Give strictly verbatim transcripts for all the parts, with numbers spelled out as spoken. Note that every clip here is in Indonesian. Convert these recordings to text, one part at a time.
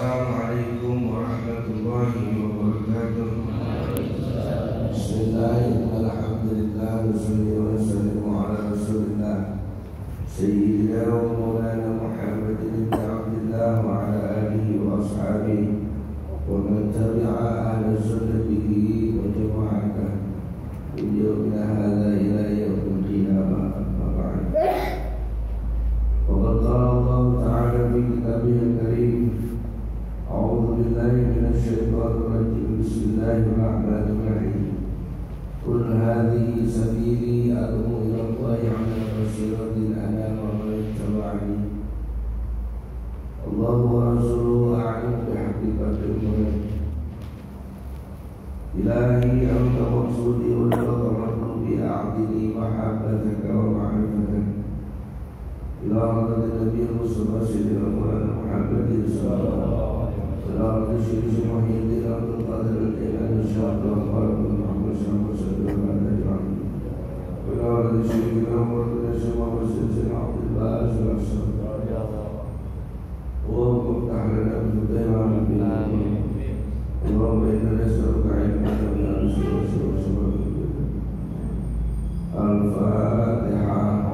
Assalamualaikum warahmatullahi wabarakatuh. Bismillahirrahmanirrahim. Wassalamualaikum warahmatullahi Sayyidina wa maulana Muhammadin ibn Abdillah wa ala alihi wa ashabihi wa man tabi'a ahla sunnatihi wa jama'atah Ujurna hadha ila yawmil qiyamah. Amma ba'd. Wa qala Allah ta'ala fi kitabihil karim, a'udzu billahi minasy syaithanir rajim. Bismillahirrahmanirrahim. Qul hadhihi sabili ad'u ila Allahi 'ala basiratin ana wa man ittaba'ani. Allahu wa rasuluhu a'lamu bihaqiqatil umur. Ilahi anta maqsudi wa laka matlubi a'tini mahabbataka wa ma'rifataka. Ila hadratin nabiyil mustafa sayyidina Muhammadin sallallahu alaihi wasallam. Ila hadratin syekh Muhyiddin Abdul Qadir al-Jailani insyaallah Muhammad sallallahu alaihi wasallam. Ila hadratin syekh Muhammad sallallahu alaihi wasallam Abdul Baz sallallahu wa muhtahana bil dayran bil amin. Allahumma inna nas'aluka 'ilman la yusiru Al-Fatihah.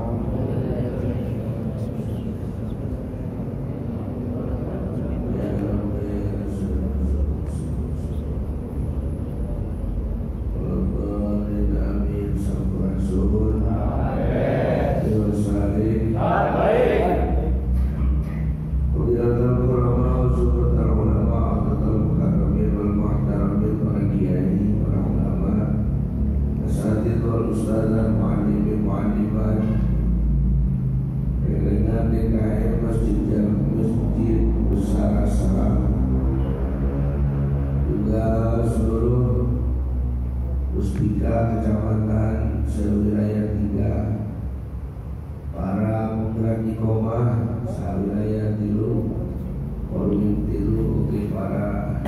Kecamatan sewilayah tiga, para penggerak iqomah sewilayah tilu, volume tilu, oke para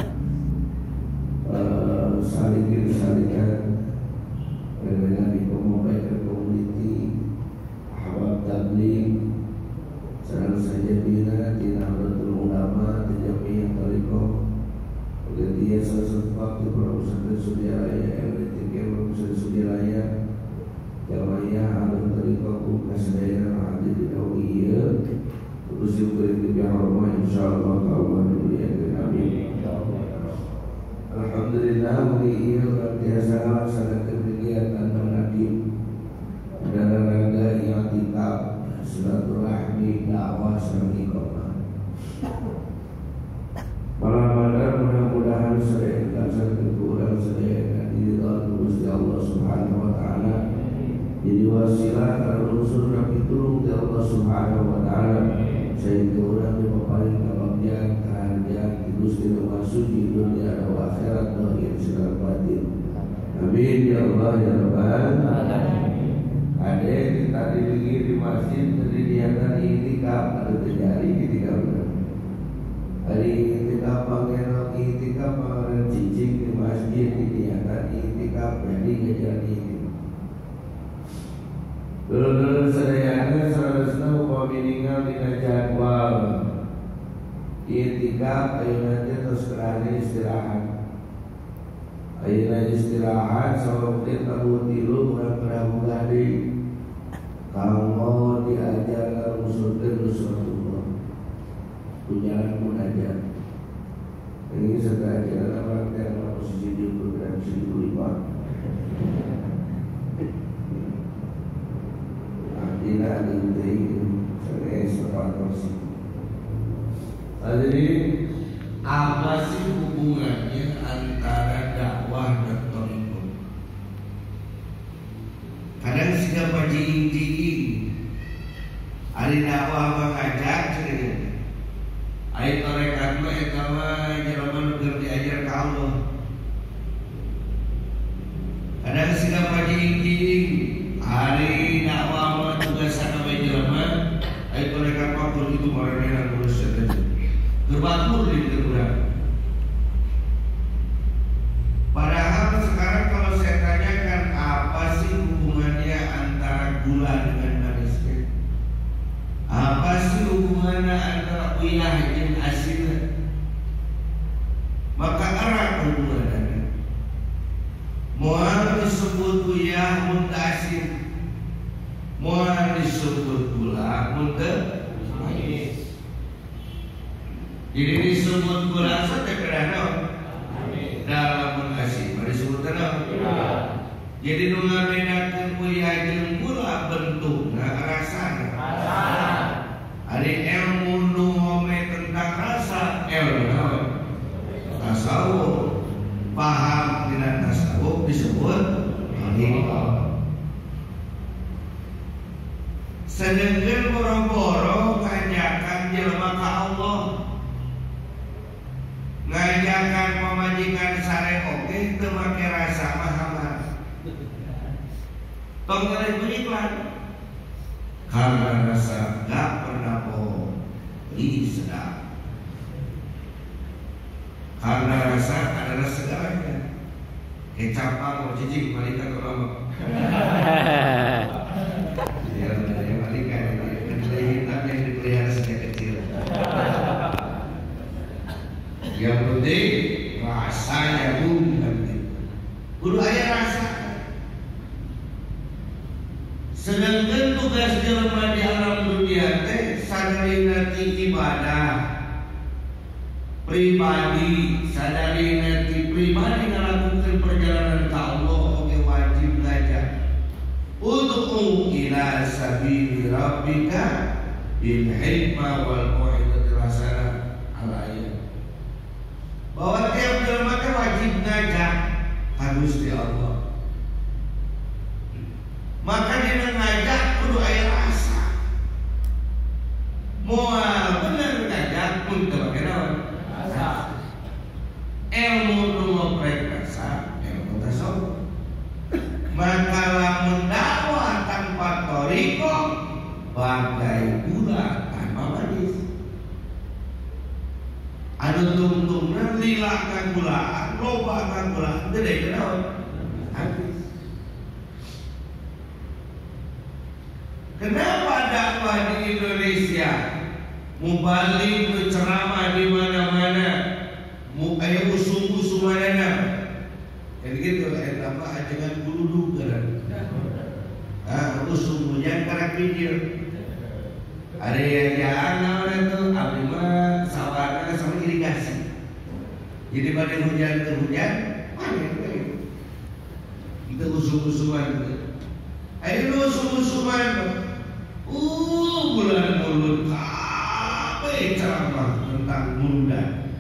uh, salikin salikan dengan iqomah baik community, ahbab tabligh, sarang saja bina tina betul ulama terjadi tarikoh. Dia salah satu waktu perusahaan Sudiraya, Elektriknya perusahaan Sudiraya, Jamaiah Alam Tarikah Kukas Daerah Hadir di Dawiyah, terus diberi kebijakan hormat insyaallah Allah dimuliakan. Amin. Alhamdulillah, mulia luar biasa laksanakan kegiatan mengadim dalam rangka i'tikaf, silaturahmi, dakwah serta iqamah. Malam-malam mudah-mudahan saya ikhlaskan kekurangan saya dan diridhoi Gusti Allah Subhanahu wa taala. Jadi wasilah kalau unsur rapi tulung dari Allah Subhanahu wa taala. Saya kurang dipaparin kabagyan kaharjan di Gusti termasuk di dunia dan akhirat doa segala batin. Amin ya Allah ya Rabbal alamin. Ada kita dilinggi di masjid kegiatan itikaf ada terjadi ketika hari itikaf pangeran itikaf pangeran cicing di masjid di niatan itikaf jadi kejar ini. Dulu-dulu sedayana seharusnya upami ninggal dina jadwal itikaf ayeuna teh tos kerana istirahat. Ayeuna istirahat saweung tabu tilu urang Prabu Gadi kanggo diajar ngaruskeun Rasulullah. Tunjangan munajat. Ini sebagai orang yang posisi di program seribu lima. Artinya diutai sebagai sebuah kursi. Jadi apa sih hubungannya antara dakwah dan thariqah? Kadang siapa jing-jing, ada dakwah mengajak cerita. Ayat tarekat mah eta mah jelema keur diajar ka Allah. Kadang siga pajing-jing hari dakwah mah tugas sakabeh jelema, ayat tarekat mah kur itu maranehna urus eta. Berbatur di urang. Padahal sekarang kalau saya tanyakan apa sih hubungannya antara gula dengan manis? Apa sih hubungannya antara uyah jeung asin? erat hubungannya. Moal disebut kuyah muntasir, moal disebut gula muntasir. Jadi disebut gula saja kerana dalam muntasir disebut apa? Jadi nu ngabedakeun kuyah jeung gula bentukna rasana. Ari ilmu nu ngomong tentang rasa ilmu tasawuf, paham dina tasawuf disebut hakikat. Sedangkan boro-boro ngajakan jelema ka Allah, ngajakan pamajikan sare oke teu make rasa mah hamar. Tong ngalih beriklan karena rasa gak pernah bohong, ini sedap. Karena rasa adalah segalanya. Kecap mau cicing malaikat ulama. Ya, yang malaikat kedelai hitam yang dipelihara sejak kecil. Yang penting rasanya bukan. Kudu aya rasa. Sedangkan tugas jelema di alam dunia teh sadarina ti ibadah pribadi, sadarina ti pribadi ngalakukeun perjalanan ka Allah oge wajib belajar. Ud'u ila sabili rabbika bil hikmah wal mau'izatil hasanah al-ayat. Bahwa tiap jelema teh wajib ngajak ka Gusti Allah. Maka dia ngajak kudu aya rasa. Moal bener ngajak pun teu make naon? Rasa. Ilmu nu ngoprek rasa, ilmu tasawuf. Maka lamun dakwah tanpa thariqah bagai gula tanpa manis. Anu tungtungna lila kagulaan, loba kagulaan, gede naon? Habis. Kenapa dakwah di Indonesia mubalik berceramah di mana-mana, mukanya usung-usung mana? Jadi gitu, eh apa ajangan gulu kan? Ah, usung hujan karena pinggir. Ada yang jangan itu, abdi mah sabarna sama irigasi. Jadi pada hujan ke hujan, panen. Kita usung-usungan. Ayo usung-usungan. Uh, bulan mulut kabeh ceramah tentang mundan.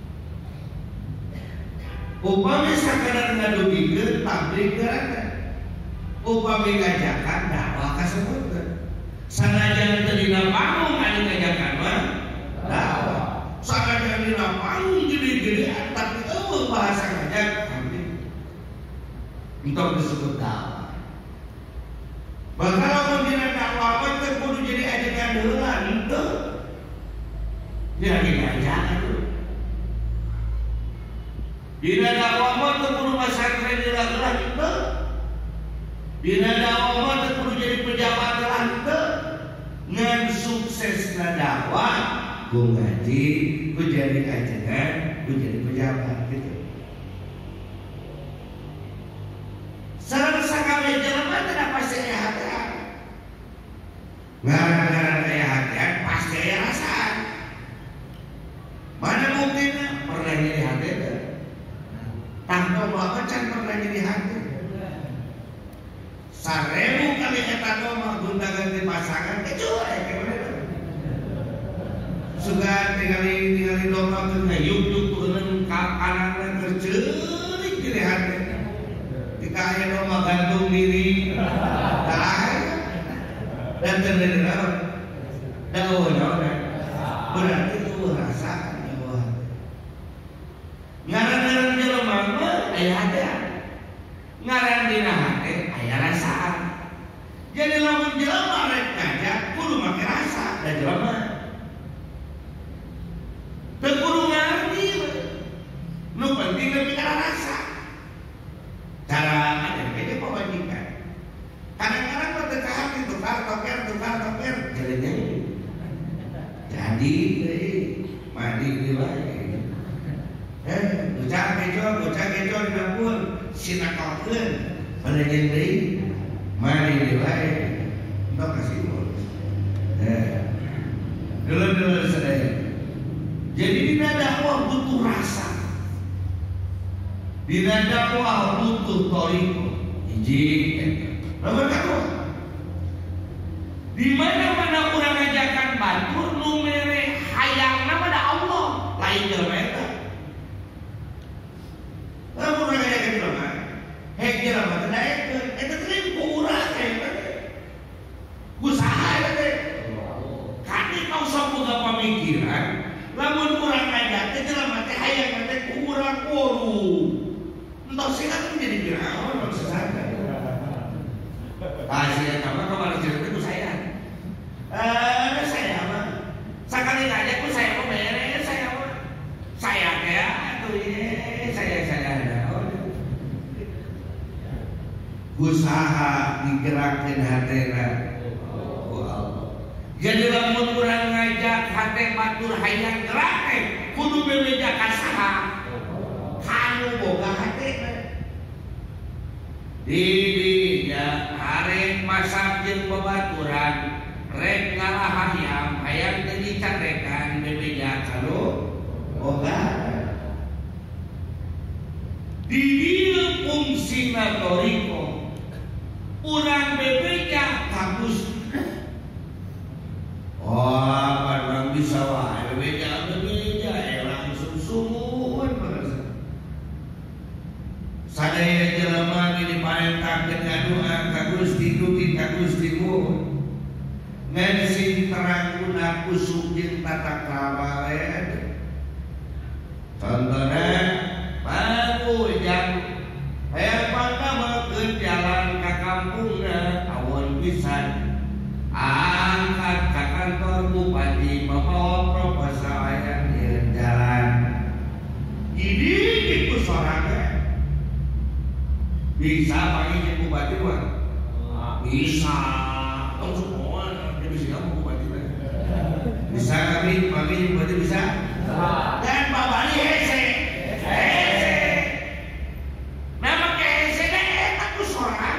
Upami sakadar ngadugikeun tabligh gerakan, upami ngajakan dakwah kasebutkeun. Sanajan teu dina panggung anu ngajakan mah dakwah. Sanajan dina panggung gede-gedean tapi eueuh bahasa ngajak tabligh. Entok disebut dakwah. Maka lamun dina dakwah mah teu kudu jadi ajakan heula henteu. Dia lagi ngajakan tuh. Dina dakwah mah teu kudu pasantren heula henteu. Dina dakwah mah teu kudu jadi pejabat heula henteu. Ngan suksesna dakwah ku ngaji, ku jadi ajakan, ku jadi pejabat gitu. Sareng sakabeh jelema teh pasti aya hatian. Ngaran-ngaran aya hatian pasti aya rasaan. Mana mungkin pernah jadi hati teh? Tangto bae can pernah jadi hati. Sarebu kali eta mah gundagan di pasangan kecuali kemana? Sugan tingali tingali domba keur ngayuk-yuk peureun ka anakna keur ceurik jadi hati. Aya domba gantung diri, dah, dan terdengar naon, daun naon, berarti itu rasa nyawa. Ngaran-ngaran jelema mah aya hati, ngaran dina hati aya rasaan. Jadi lamun jelema rek ngajak kudu make rasa da jelema. Teu kudu ngarti, nu penting lebih ka rasa. Cara ada kayaknya pemajikan. Kadang-kadang berdekat hati tukar toker tukar toker jadinya jadi mandi di lain. Eh bocah keco bocah keco di dapur sinakalkeun pada jeung deui mari dilai entok kasih urus eh dulu-dulu sadaya. Jadi dina dakwah butuh rasa, dina dakwah butuh thariqah hiji nomor kedua di mana-mana urang ngajakan batur nu mere hayangna mah da Allah lain jelema eta. Lamun urang ngajakan jelema hek jelema teh daekeun eta teh ku urang eta usaha eta teh kami kau boga pamikiran lamun urang ngajak teh jelema teh hayang teh ku urang koru entos sing atuh jadi Firaun maksud saya. Kasih apa kabar cerita ku saya. Eh saya apa? Sakali ngajak ku saya mau beres saya apa? Saya kayak atuh ye saya saya ada. Usaha digerakkeun hatena. Jadi lamun urang ngajak hate batur hayang gerak teh kudu bebeja ka saha? Kanu boga hatena. Di di ya arek masak jeung babaturan rek ngalah hayam hayang teu dicarekan bebeja kanu boga. Di dieu fungsina thariqah urang bebeja kagus. Oh, kan bisa wae bebeja bebeja ya langsung sumuhun bener. Sadaya jelema ge diparentakeun ngadua ka Gusti dugi ka Gusti Muh. Ngan sing terang guna kusuk jeung tata krama we. Contohna baru jam hayang pangkamekeun jalan ka kampungna awon pisan. Angkat ke kantor bupati membawa proposal yang di jalan. Ini itu sorangan bisa panggil bupati mah bisa tahu semua dia bisa kamu bupati bisa kami panggil bupati bisa dan bapak ini hese hese nama ke hese deh aku sorangan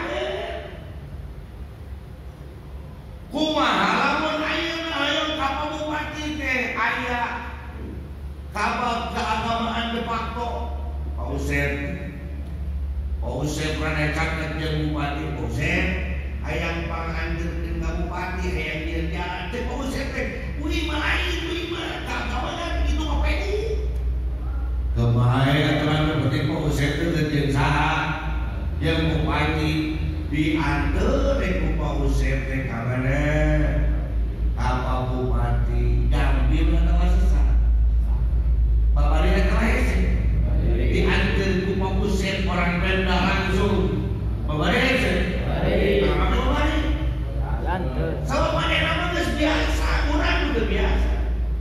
kumaha lamun ayeuna hayang ka bupati teh aya kabab keagamaan de facto Pak Usep Pak Usep ranecakeun jeung bupati Pak Usep hayang panganjeurkeun ka bupati hayang dieu jalan teh Pak Usep teh uih mah lain uih mah keagamaan kitu ka P U kemae aturan penting Pak Usep teh jeung saha jeung bupati diantar ku Pak Usep teh ka mana ka bupati Gambir atau sesa Bapak dia kelese diantar ku Pak Usep orang Pemda langsung Bapak dia apa Bapak dia lantar sama mana nama geus biasa urang juga biasa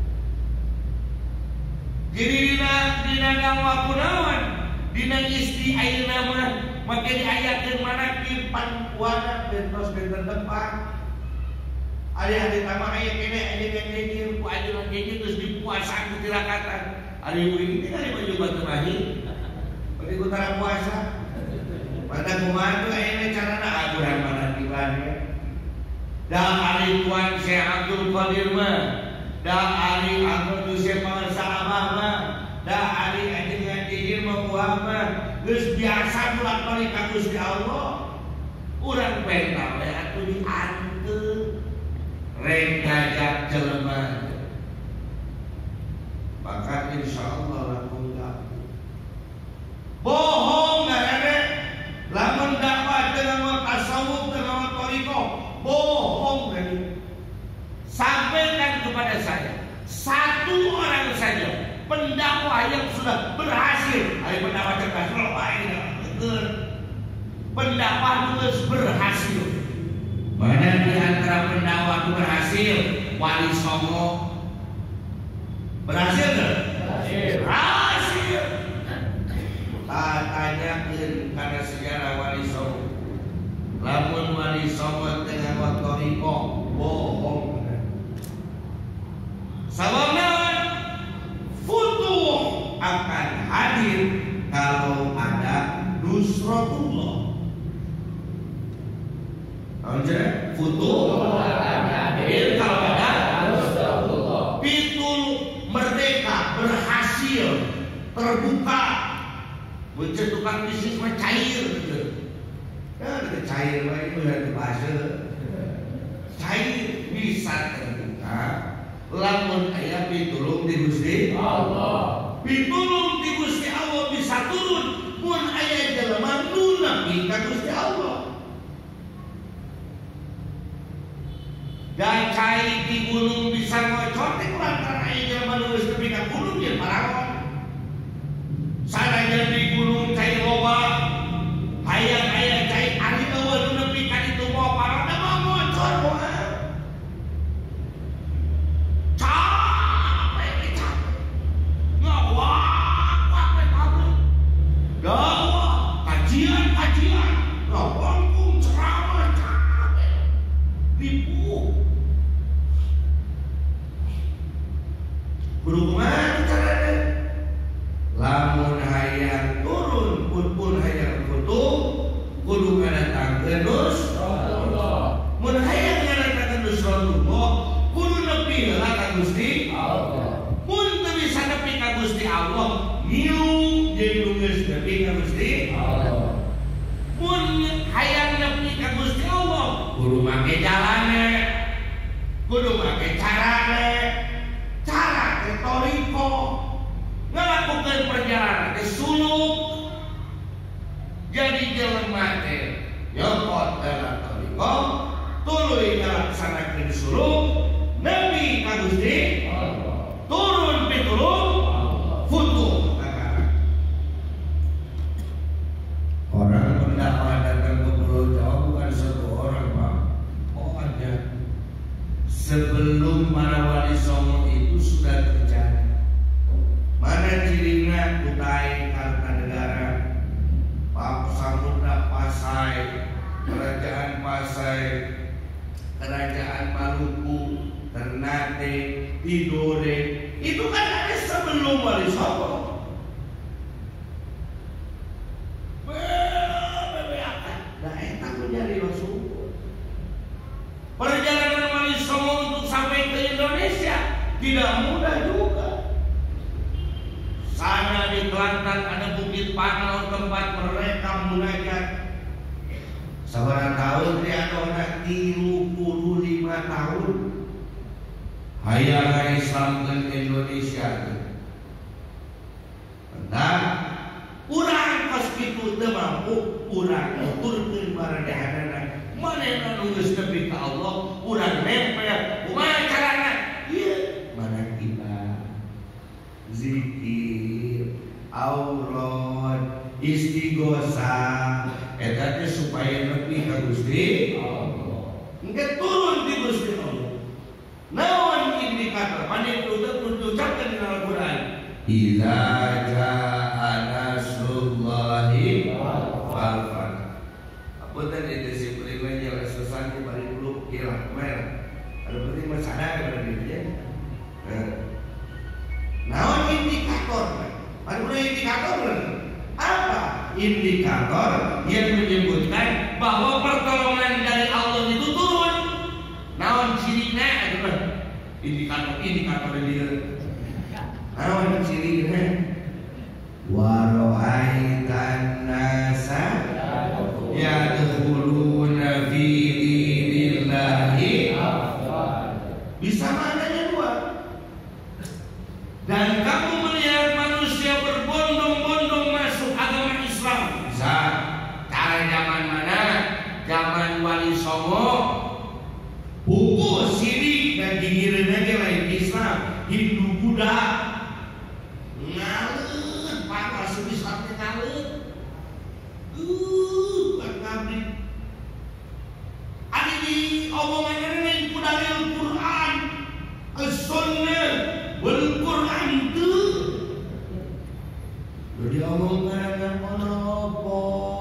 jadi dina dina dakwah kunaon dina isti ayeuna mah make diayakeun manakib pangkuana bentos benten depan aya di tamah aya kene aya kene dieu ku ajunan kieu terus dipuasa ku tirakatan ari uing teh ari baju batu bahi bari utara puasa pada kumaha teh aya carana aturan manakiban da ari tuan Syekh Abdul Qadir mah da ari Ahmad Yusuf Sahabah mah da ari ajengan jijir mah Muhammad geus biasa bolak-balik ka Gusti Allah. Urang penta we atuh dianteu rek ngajak jelema. Maka insyaallah lamun bohong ngare lamun dakwah dengan tasawuf dengan thariqah bohong dari sampaikan kepada saya satu orang saja pendakwah yang sudah berhasil. Ayo pendakwah cerdas loba ini betul. Pendakwah terus berhasil. Mana di antara pendakwah itu berhasil? Wali Songo berhasil enggak? Berhasil. Berhasil. Tanyakeun kana sejarah Wali Songo. Lamun Wali Songo tengah thariqah bohong. Sababna futuh akan hadir futuh hadir kalau ada pitul merdeka berhasil terbuka bocah tukang bisnis mah cair gitu ya ada cair mah itu yang bahasa cair bisa terbuka lamun aya pitulung di Gusti Allah pitulung di Gusti Allah bisa turun mun aya jelema nu nepi ka Gusti Allah dan cai di gunung bisa ngocotek lantaran aya jelema nu geus nepi ka gunung yen parawan sadaya di gunung cai loba hayang aya cai ari eueuh nu nepi ka ditu moal parada mah ngocor wae capek capek ngawak capek capek dakwah kajian kajian ngomong ceramah capek ribu berhubungan caranya lamun hayang turun pun pun hayang foto kudu ngadatangkeun Rasulullah mun hayang ngadatangkeun Rasulullah kudu nepi heula ka Gusti Allah mun teu bisa nepi ka Gusti Allah ngilu jeung nu geus nepi ka Gusti Allah mun hayang nepi ka Gusti Allah kudu make jalane kudu make carane cara ke toriko ngelakukan perjalanan ke suluk jadi jelema teh nyopot dalam toriko tuluy ngalaksanakeun suluk nepi ka Gusti turun pitulung futuh orang pendapat datang ke Pulau Jawa bukan satu orang Pak oh ada sebelum para wali songo itu sudah terjadi mana cirina Kutai Kartanegara Pak Samudra Pasai Kerajaan Pasai Kerajaan Maluku Ternate Tidore itu kan ada sebelum wali songo nah eta menjadi masuk perjalanan wali songo untuk sampai ke Indonesia tidak mudah juga. Sana di Kelantan ada Bukit Panau tempat mereka munajat. Sabarang tahun dia ada tiga puluh lima tahun. Hayang Islam ke Indonesia. Dan urang pas kitu teu mampu urang nuturkeun baradahanana. Manehna nu geus nepi ka Allah urang nempel. Kumaha carana? Ieu mana kita zikir, aurat, istighosah, eta teh supaya nepi ka Gusti Allah. Engke turun di Gusti Allah. Naon indikator? Mane kudu diucapkeun di Al-Qur'an. Idza jaa nasrullahi wal fath. Apa tadi disebut dengan sesuatu yang paling dulu kira mer. Ada penting masalah berarti ya. Naon indikator? Ada indikator apa? Indikator yang menyebutkan bahwa pertolongan dari Allah itu turun. Naon cirina adalah indikator indikator dia. Naon cirina? Wa ra'aitan nasa yadkhuluna fi dinillahi bisa maknanya dua. Dan kamu melihat manusia berbondong-bondong masuk agama Islam. Bisa. Cara zaman mana? Zaman Wali Songo. Buku sirik dan dingirin aja lain Islam, Hindu, Buddha. Ngalut, panas Islamnya ngalut. Uh, bukan ngabdi. Ada di omongan ini dari Al-Quran, As-Sunnah, Al-Quran itu. Jadi omongan apa?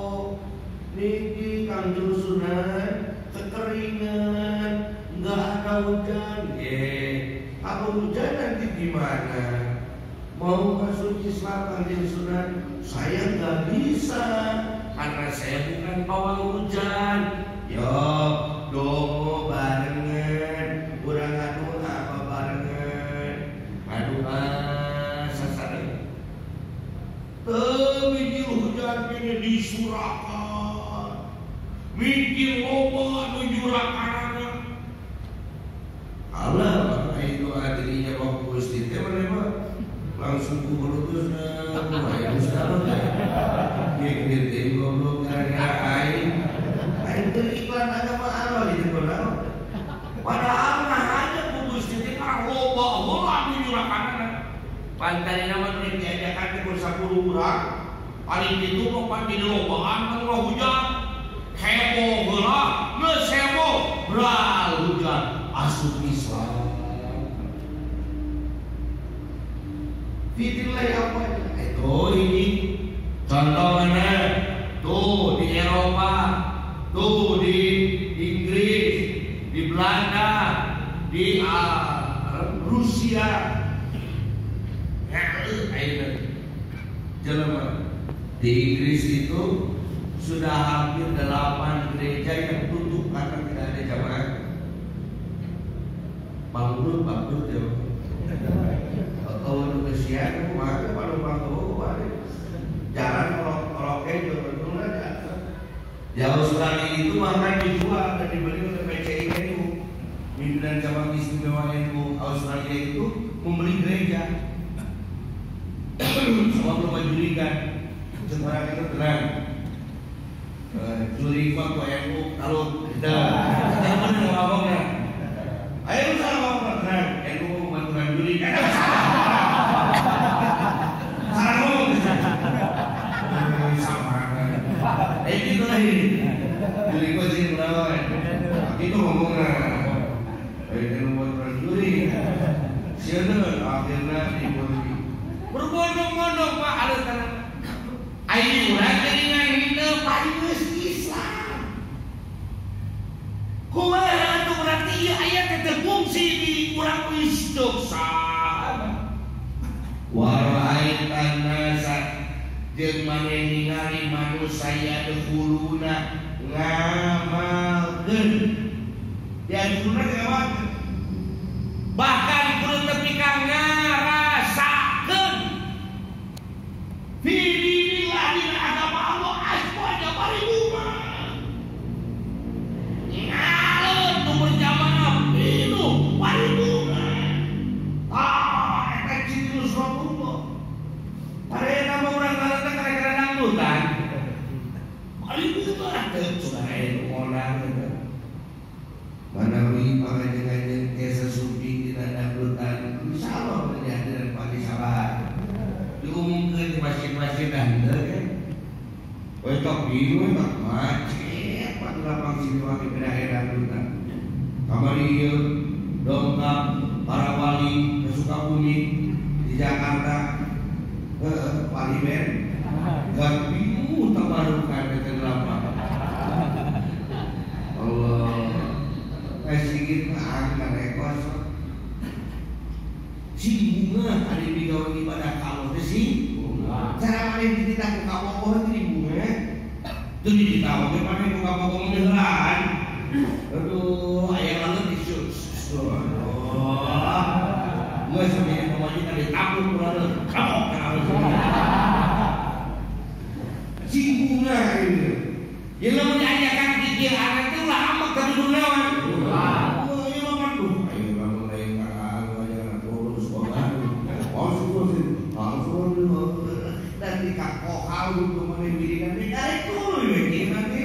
Niki kanjeng Sunan kekeringan, nggak ada hujan. Eh, kalau hujan nanti gimana? Mau masuk Islam kanjeng Sunan? Saya nggak bisa karena saya bukan pawang hujan. Yo, dongo barengan, urang ngaduha apa barengan, ngaduha sasana. Teu mikir hujan kene disurakan, mikir loba nu jurakanana. Allah maka itu adirinya waktu Gusti teh mana langsung kubelutusna aya Ustaz ye kieu goblok gara-gara aing aing teu iklan agama Allah di mana padahal mah hanya ku Gusti teh loba heula nu jurakanana pantarina mah teh diajakan ku sapuluh urang paling kitu mah pan di lobaan mah hujan heboh heula geus heboh bral hujan asup Islam. Fitnah apa? Itu ini contohnya tuh di Eropa, tuh di Inggris, di Belanda, di uh, Rusia. Ya, ayo jalan. Di Inggris itu sudah hampir delapan gereja yang tutup karena tidak ada jamaah. Bangkrut, bangkrut ya. Kalau Indonesia, aku makan pada bangkrut, jalan kalau kalau kejo betul aja. Di Australia itu makan dijual dan dibeli oleh P C I itu. Pimpinan cabang istimewa itu Australia itu membeli gereja. Semua belum menjulikan, sekarang itu tenang. Juri kok yang kalau dah, jangan ngomongnya. Ayo usah ngomong tenang, aku mau bantuan juri. Salah ngomong. Sama. Eh itu lagi. Juri kok sih berapa? Itu ngomongnya. Eh itu bantuan juri. Siapa akhirnya diberi. Berbondong-bondong Pak alus kana. Ayo urang jadi ngahina paringeus Islam. Kumaha atuh berarti ieu aya teh fungsi di urang geus doksa. Wa ra'aitan nasa jeung maneh ningali manusia dahuluna ngamalkeun. Ya dahuluna ngamalkeun. Bahkan kudu tepi ka ngarasakeun. Fidillah dina agama Allah asbanya paribuma. Ngalun tu berjamaah pilu paribuma. Ah, eta cintu Rasulullah. Parena mah urang ngaranna gara-gara dangdutan. Paribuma teu sae molang eta. Manawi pangajengan teh sesumpi dina dangdutan insyaallah menjadi pagi sabar. Diumumkan di masjid-masjid anda kan wetok biru, wetok macet pada lapang sini wakil daerah kita kamar iya dongkap para wali ke Sukabumi di Jakarta eh, Parlimen gak bingung tabarukan ke delapan Allah kayak sedikit angkat rekos si bunga ada di gawe ibadah kalau teh si cara mana dititah ke kapokoh teh di bunga teu dititah ge mana ke kapokoh ngeulaan aduh aya banget di sus oh geus sampe pamaji tadi tapuk urang kapok kana si bunga ini yang lamun diajakan pikir anak teh ulah amak ka dunawan dan di kakokal untuk menembirikan di tarik dulu ini nanti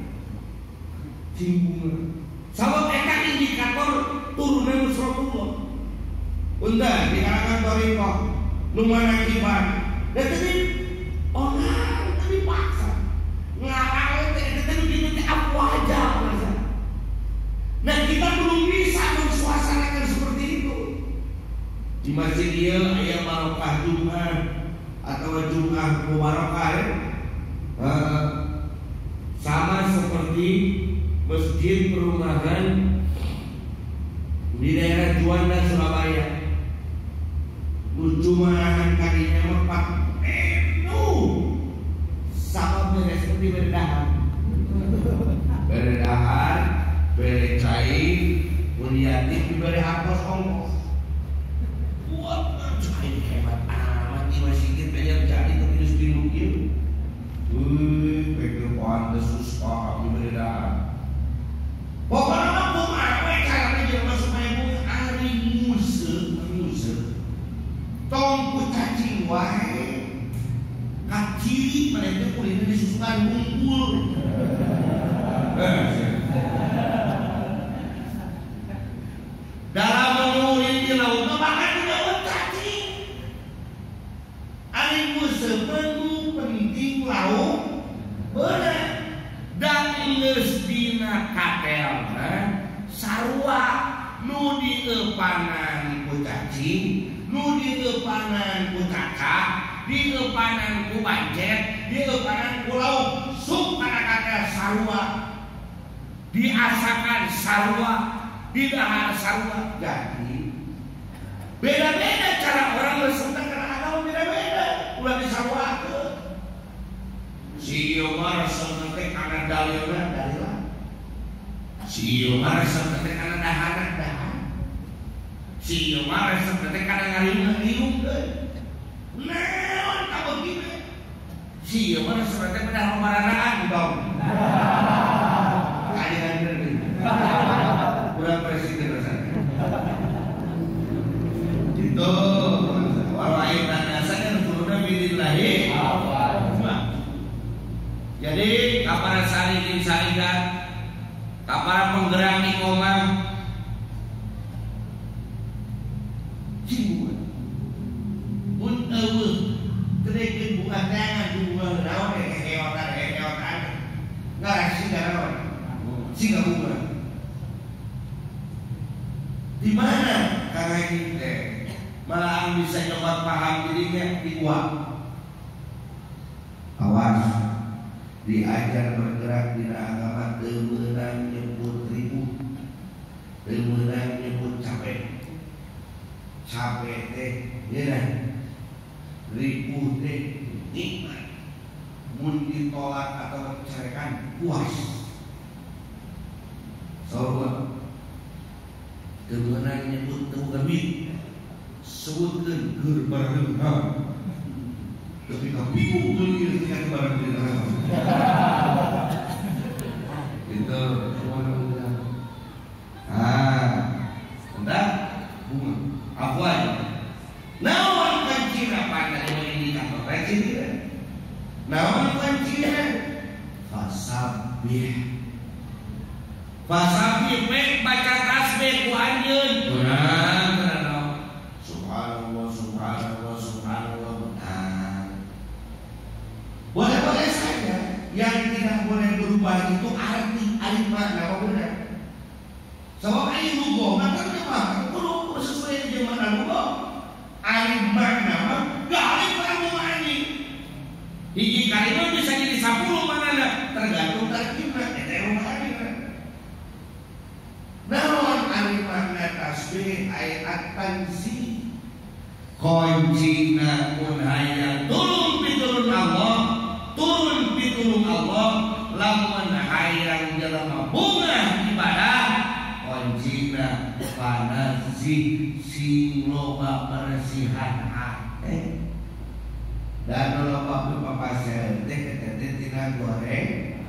cimbungan sabab eka indikator turunan Rasulullah unda di kalangan toriko numana kibar dan tadi orang tadi paksa ngarang itu tadi itu apa aja nah kita belum bisa mensuasanakan seperti itu di masjid dia ayat barokah Jumat atau Jumat mubarakah uh, sama seperti masjid perumahan di daerah Juanda Surabaya. Jumaahan kalinya empat penuh sama beres seperti berdahan berdahan bere cai kuliatin diberi hapus ongkos. Buat cai hebat amat di masjid banyak jadi terus dilukir. Wih, pikir pantas susah diberi dah. Pokoknya aku apa caranya jangan supaya aku hari musuh musuh. Tongku cacing wae. Kaciri mereka kulitnya disusukan bungkul. Dalam mengurin di laut makan di laut cacing. Ari musuh penuh penting laut bener. Dan geus dina katel sarua nu dieupanan ku cacing, nu dieupanan ku cacak, dieupanan ku bancet, dieupanan ku lauk, sup kana katel sarua. Diasakan sarua, didahar sarua. Jadi beda-beda cara orang bersentuhan karena agama beda-beda. Ulah disaruakeun. Si Umar sampai karena dalilnya dalilah. Si Umar sampai karena dahana dahan. Si Umar sampai karena ngariung ngariung deh. Neon tak begini. Si Umar sampai pada romaranaan dong. Kajian ini. Kurang presiden rasanya. Itu orang yang dasarnya turunnya bidillahi. Jadi kapara salikin salikan, kapara penggerak di koma, cium, pun tahu, terkait bunga tangan bunga rawan hewan hewan nggak singa rawan, singa bunga. Di mana kang ini teh malah bisa nyoba paham dirinya di kuat. Awas. Diajar bergerak di agama temenang nyebut ribut, temenang nyebut capek, capek teh, ya ribut teh nikmat, mun ditolak atau diceraikan puas. Soalnya temenang nyebut temukan sebutkan gerbareng. Ketika bingung beli dengan barang di dalam, itu semua orang ah, entah bunga, apa aja. Nawan kancira pada ini apa kancira? Nawan kancira, fasabih, fasabih, baik baca tasbih ku anjeun. Benar, benar. Subhanallah, subhanallah, subhanallah. Boleh-boleh saja. Yang tidak boleh berubah itu arti, arti makna apa benar? Sebab ini lugo, maka kenapa? Kalau sesuai dengan makna lugo, arti makna mah gak ada kamu mani. Hiji kalimat bisa jadi sepuluh makna, tergantung terjemah. Itu yang makna. Namun arti makna tasbih ayat tanzih, kuncina pun hanya turun pitulun Allah. Turun pitulung Allah lamun hayang jelema bunga ibadah kuncina panazih sing loba bersihan hate dan loba papasel teh teh tina goreng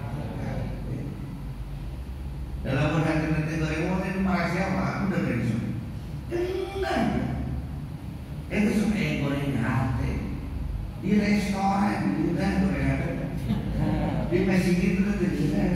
dalam hati nanti goreng mau teh parasel mah udah dari sana tenang itu supaya goreng hate di restoran juga goreng di masjid itu kan tidak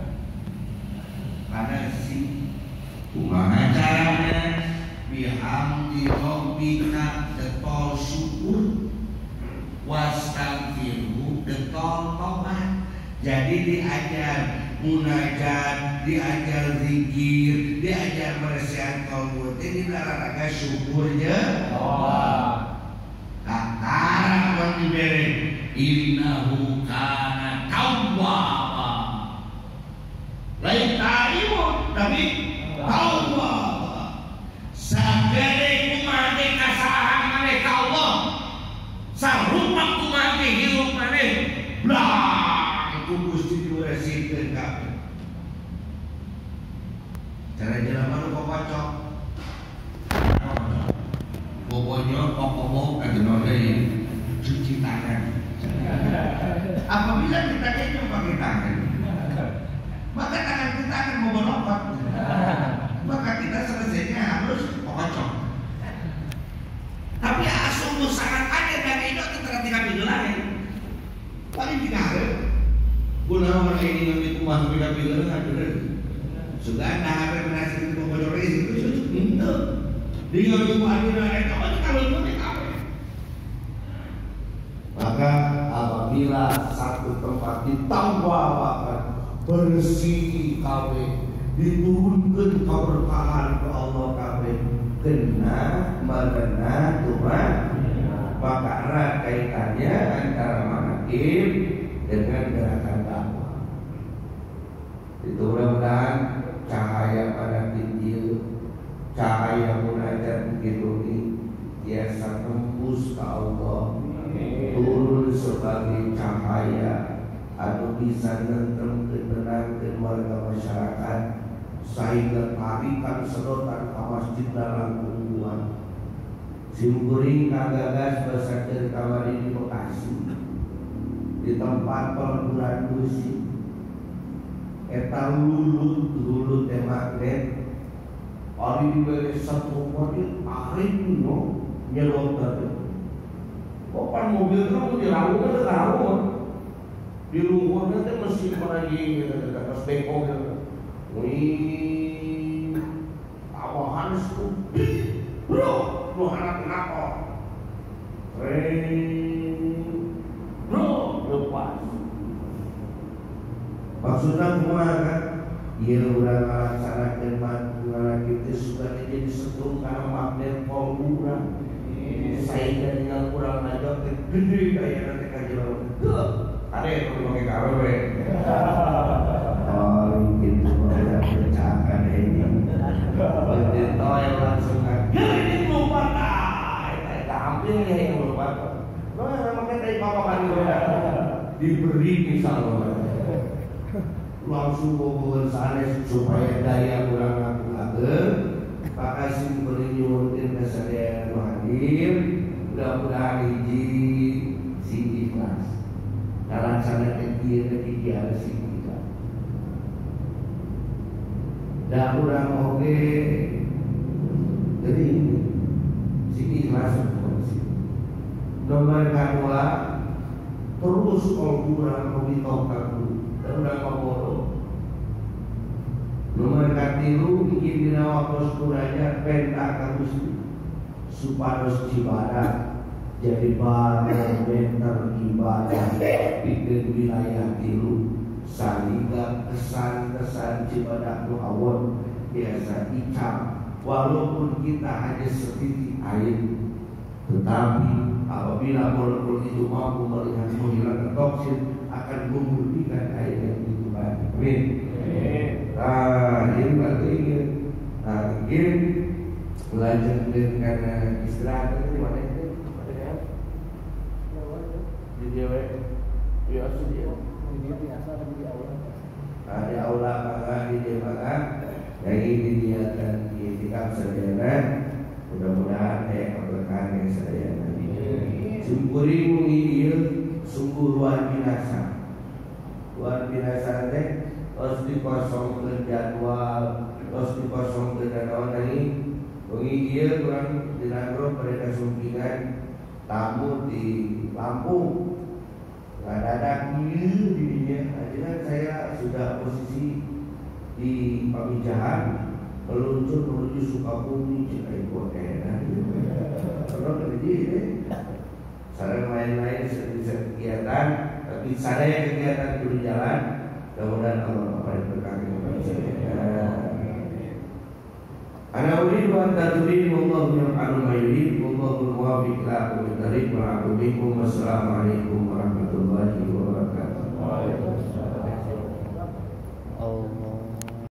pada si kumaha caranya bihamdi rabbika detol syukur wastaghfirhu detol tobat. Jadi diajar munajat, diajar zikir, diajar bersihan qalbu, ini olahraga syukurnya Allah. Kakara pun diberi innahu kana tawwaba. Lain ta'ayun tapi tawwaba. Sagere kumane kasahan mane ka Allah. Sarupak kumane hirup mane blang ku Gusti diresikeun kabeh. nama lu kocok. Pokoknya pokok aja nolai cuci tangan. Apabila kita kenyang pakai tangan, maka tangan kita akan memberotot. Maka kita selesainya harus kocok. Tapi sungguh sangat ada dan itu ketika itu lain. Paling tidak ada. Guna orang ini nanti kumah tidak bilang ada. Sudah ada apa berhasil itu kocok itu itu itu. Dia itu ada itu kalau itu tidak. Maka apabila satu tempat ditambahkan bersih kabe, diturunkan keberkahan ke Allah kabe, kena mengena Tuhan, maka erat kaitannya antara manakim dengan gerakan dakwah. Itu mudah-mudahan cahaya pada Injil, cahaya munajat begitu ini biasa tembus ke Allah, turun sebagai cahaya anu bisa nentrem tenang warga masyarakat sehingga tarikan sedotan ke masjid dalam kumpulan simkuring kagagas bersandar kamari di Bekasi di tempat peleburan musik eta lulut lulut teh magnet ari diberi satu mobil akhir no nyelot tadi kapan mobil kamu dirawat ke rawat di luhur nanti mesin lagi gitu pas beko gitu wih awahan stupid bro lu anak kenapa keren bro lepas maksudnya kemana kan dia udah melaksanakan mana kita sudah jadi setrum karena magnet kurang saya dengan kurang aja gede kayak nanti kajian ada yang perlu pakai K W W. Oh, gitu banyak percakapan ini. Begitu yang langsung kan, ini lupa tak? Hampir ya yang lupa. Nah, makanya tadi papa kan diberi misalnya, langsung bawa sana supaya daya kurang aku agar. Maka simpulin nyurutin kesadaran hadir, mudah-mudahan hiji si ikhlas. Dalam sana kecil kecil ada sih kita. Dah kurang oke. Jadi ini sih masuk kondisi. Nomor kedua terus kalau kurang memitokan dan udah ngomong. Nomor ketiga bikin dinawa posturanya pentak kamus supados ibadah. Jadi barang meter ibadah bikin wilayah tilu sehingga kesan-kesan Cibadak Awon biasa icap walaupun kita hanya setitik air, tetapi apabila molekul itu mampu melihat menghilangkan toksin akan memurnikan air yang itu banyak. Amin. Nah, ini berarti ini. Nah, ini belajar dengan istirahat itu di mana itu? Di dia, ya sudah. Di dia biasa di aula. Nah, di aula maka di dia maka, yang ini dia dan itikaf sedana. Mudah-mudahan ayat keberkahan yang sedana. Syukuri dia sungguh luar biasa. Luar biasa teh, terus dikosongkan jadwal, terus dikosongkan jadwal ini. Bagi dia kurang dinagro pada kesungkingan tamu di Lampung. Nggak ada kiri dirinya. Akhirnya saya sudah posisi di Pamijahan meluncur menuju Sukabumi, Cirebon, enak. Kalau kerja ini, sarang lain-lain sedikit kegiatan, tapi saya kegiatan dulu jalan. Mudah-mudahan Allah berkati kepada saya. Ana uridu an tadrib wallahu yaf'alu ma yurid wallahu muwaffiq ila aqwamit thariq wa a'udzu bikum wassalamu alaikum warahmatullahi